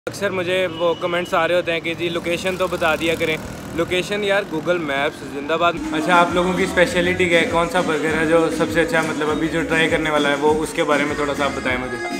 अक्सर मुझे वो कमेंट्स आ रहे होते हैं कि जी लोकेशन तो बता दिया करें। लोकेशन यार गूगल मैप्स जिंदाबाद। अच्छा, आप लोगों की स्पेशलिटी क्या है? कौन सा बर्गर है जो सबसे अच्छा, मतलब अभी जो ट्राई करने वाला है वो, उसके बारे में थोड़ा सा आप बताएं मुझे।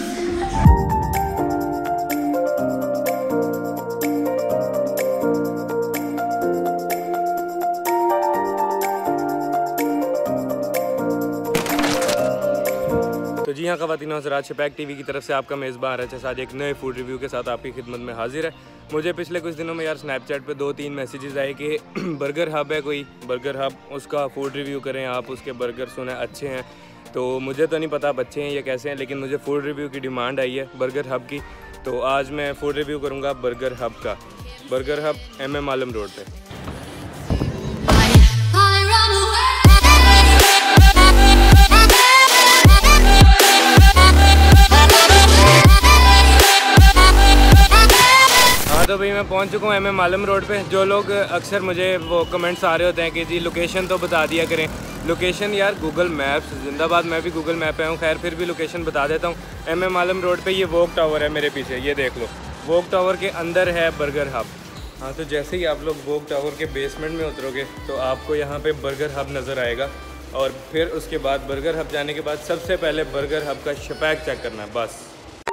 तो जी हाँ ख़वातीन हज़रात, शपैक टीवी की तरफ से आपका मेज़बान रचा आज एक नए फूड रिव्यू के साथ आपकी खिदमत में हाजिर है। मुझे पिछले कुछ दिनों में यार स्नैपचैट पे 2-3 मैसेजेस आए कि बर्गर हब है, कोई बर्गर हब, उसका फूड रिव्यू करें आप, उसके बर्गर सुने अच्छे हैं। तो मुझे तो नहीं पता आप अच्छे हैं या कैसे हैं, लेकिन मुझे फूड रिव्यू की डिमांड आई है बर्गर हब की। तो आज मैं फूड रिव्यू करूँगा बर्गर हब का। Burger hub MM Alam road पर। तो भाई मैं पहुंच चुका हूँ MM आलम रोड पे। जो लोग अक्सर मुझे वो कमेंट्स आ रहे होते हैं कि जी लोकेशन तो बता दिया करें। लोकेशन यार गूगल मैप्स जिंदाबाद। मैं भी गूगल मैप पे हूँ, खैर फिर भी लोकेशन बता देता हूँ। MM आलम रोड पे ये वोक टावर है मेरे पीछे, ये देख लो। वोक टावर के अंदर है बर्गर हब। हाँ, तो जैसे ही आप लोग वोक टावर के बेसमेंट में उतरोगे तो आपको यहाँ पर बर्गर हब नज़र आएगा। और फिर उसके बाद बर्गर हब जाने के बाद सबसे पहले बर्गर हब का शपैक चेक करना है बस।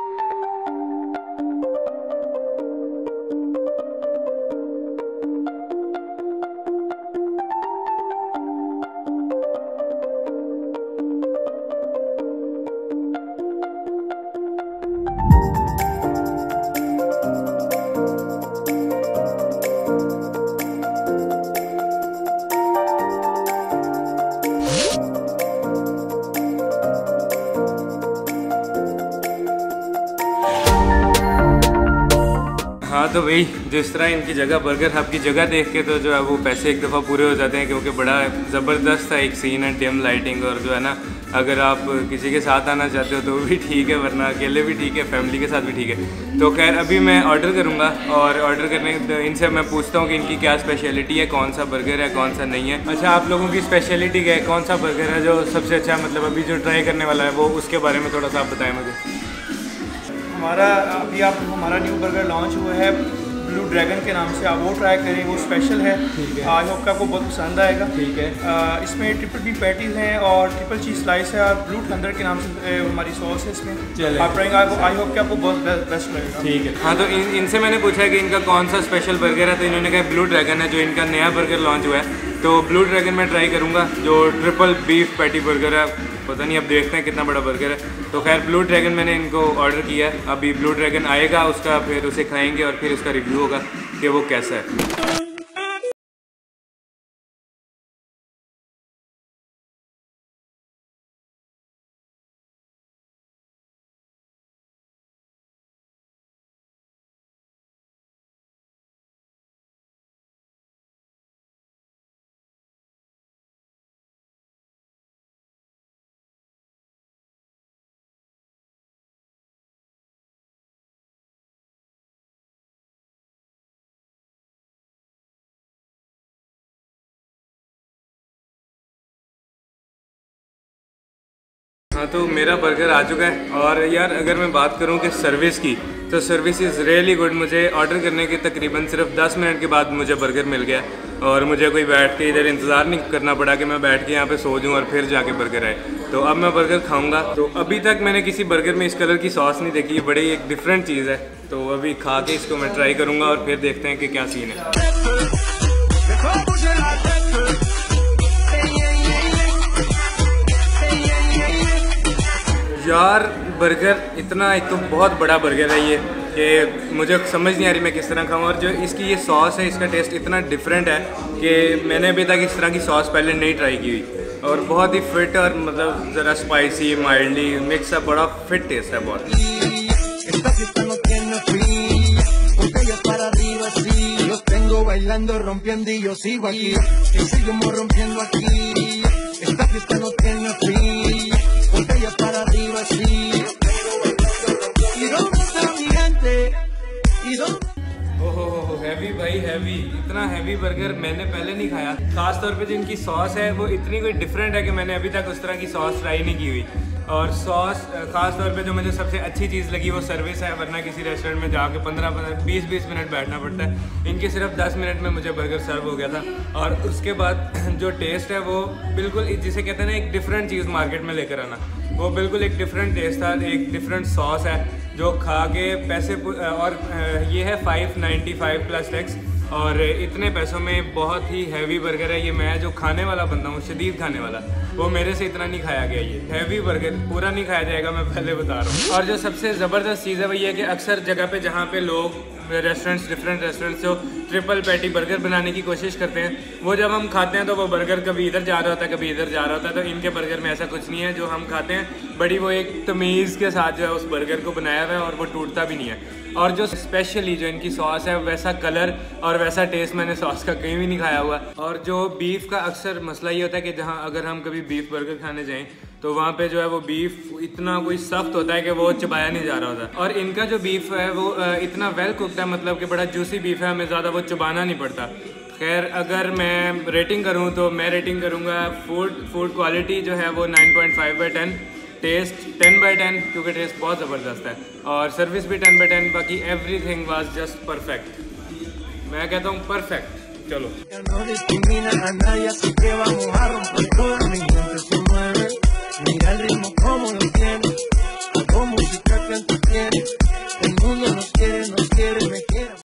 हाँ, तो भाई जिस तरह इनकी जगह, बर्गर हब की जगह देख के तो जो है वो पैसे एक दफ़ा पूरे हो जाते हैं, क्योंकि बड़ा ज़बरदस्त है एक सीन है, डिम लाइटिंग। और जो है ना, अगर आप किसी के साथ आना चाहते हो तो भी ठीक है, वरना अकेले भी ठीक है, फैमिली के साथ भी ठीक है। तो खैर अभी मैं ऑर्डर करूँगा और ऑर्डर करने इनसे मैं पूछता हूँ कि इनकी क्या स्पेशलिटी है, कौन सा बर्गर है, कौन सा नहीं है। अच्छा, आप लोगों की स्पेशलिटी क्या है? कौन सा बर्गर है जो सबसे अच्छा, मतलब अभी जो ट्राई करने वाला है वो, उसके बारे में थोड़ा सा आप बताएं मुझे। हमारा न्यू बर्गर लॉन्च हुआ है ब्लू ड्रैगन के नाम से, आप वो ट्राई करें, वो स्पेशल है। आई होप कि आपको बहुत पसंद आएगा। ठीक है। इसमें ट्रिपल बीफ पैटीज हैं और ट्रिपल चीज़ स्लाइस है, और ब्लू थंडर के नाम से हमारी सॉस है इसमें। आप ट्राइंग, आई होप कि आपको बहुत बेस्ट लगेगा। ठीक है। हाँ, तो इनसे मैंने पूछा है कि इनका कौन सा स्पेशल बर्गर है, तो इन्होंने कहा ब्लू ड्रैगन है, जो इनका नया बर्गर लॉन्च हुआ है। तो ब्लू ड्रैगन मैं ट्राई करूँगा, जो ट्रिपल बीफ पैटी बर्गर है। पता नहीं, अब देखते हैं कितना बड़ा बर्गर है। तो खैर ब्लू ड्रैगन मैंने इनको ऑर्डर किया है। अभी ब्लू ड्रैगन आएगा, उसका फिर उसे खाएंगे और फिर उसका रिव्यू होगा कि वो कैसा है। हाँ, तो मेरा बर्गर आ चुका है। और यार अगर मैं बात करूँ कि सर्विस की, तो सर्विस इज़ रियली गुड। मुझे ऑर्डर करने के तकरीबन सिर्फ 10 मिनट के बाद मुझे बर्गर मिल गया, और मुझे कोई बैठ के इधर इंतज़ार नहीं करना पड़ा कि मैं बैठ के यहाँ पे सो जाऊँ और फिर जाके बर्गर आए। तो अब मैं बर्गर खाऊँगा। तो अभी तक मैंने किसी बर्गर में इस कलर की सॉस नहीं देखी, बड़ी एक डिफरेंट चीज़ है। तो अभी खा के इसको मैं ट्राई करूँगा और फिर देखते हैं कि क्या सीन है। यार बर्गर इतना, एक तो बहुत बड़ा बर्गर है ये, कि मुझे समझ नहीं आ रही मैं किस तरह खाऊँ। और जो इसकी ये सॉस है, इसका टेस्ट इतना डिफरेंट है कि मैंने अभी तक इस तरह की सॉस पहले नहीं ट्राई की हुई। और बहुत ही फिट, और मतलब ज़रा स्पाइसी, माइल्डली मिक्स है, बड़ा फिट टेस्ट है बहुत। ओहो, हैवी भाई हैवी। इतना हैवी बर्गर मैंने पहले नहीं खाया। खास तौर पे जो इनकी सॉस है वो इतनी कोई डिफरेंट है कि मैंने अभी तक उस तरह की सॉस ट्राई नहीं की हुई। और सॉस ख़ास तौर पे जो मुझे सबसे अच्छी चीज़ लगी वो सर्विस है, वरना किसी रेस्टोरेंट में जाके 15-20 मिनट बैठना पड़ता है। इनके सिर्फ 10 मिनट में मुझे बर्गर सर्व हो गया था। और उसके बाद जो टेस्ट है वो बिल्कुल, जिसे कहते हैं ना एक डिफरेंट चीज़ मार्केट में लेकर आना, वो बिल्कुल एक डिफरेंट टेस्ट था, एक डिफरेंट सॉस है जो खा के पैसे। और ये है 595 प्लस टैक्स, और इतने पैसों में बहुत ही हैवी बर्गर है ये। मैं जो खाने वाला बंदा हूँ, शदीद खाने वाला, वो मेरे से इतना नहीं खाया गया। ये हैवी बर्गर पूरा नहीं खाया जाएगा, मैं पहले बता रहा हूँ। और जो सबसे ज़बरदस्त चीज़ है वो ये है कि अक्सर जगह पे जहाँ पे लोग डिफरेंट रेस्टोरेंट्स जो ट्रिपल पैटी बर्गर बनाने की कोशिश करते हैं, वो जब हम खाते हैं तो वो बर्गर कभी इधर जा रहा होता है, कभी इधर जा रहा होता है। तो इनके बर्गर में ऐसा कुछ नहीं है। जो हम खाते हैं बड़ी वो एक तमीज़ के साथ जो है उस बर्गर को बनाया हुआ है, और वो टूटता भी नहीं है। और जो स्पेशली जो इनकी सॉस है, वैसा कलर और वैसा टेस्ट मैंने सॉस का कहीं भी नहीं खाया हुआ। और जो बीफ का अक्सर मसला ये होता है कि जहाँ अगर हम कभी बीफ बर्गर खाने जाएं तो वहाँ पे जो है वो बीफ इतना कोई सख्त होता है कि वो चबाया नहीं जा रहा होता। और इनका जो बीफ है वो इतना वेल कुकड है, मतलब कि बड़ा जूसी बीफ है, हमें ज़्यादा वो चबाना नहीं पड़ता। खैर, अगर मैं रेटिंग करूँ तो मैं रेटिंग करूँगा फूड क्वालिटी जो है वो 9.5/10, टेस्ट 10/10 क्योंकि टेस्ट बहुत ज़बरदस्त है, और सर्विस भी 10/10। बाकी एवरीथिंग वाज जस्ट परफेक्ट। मैं कहता हूँ परफेक्ट। चलो।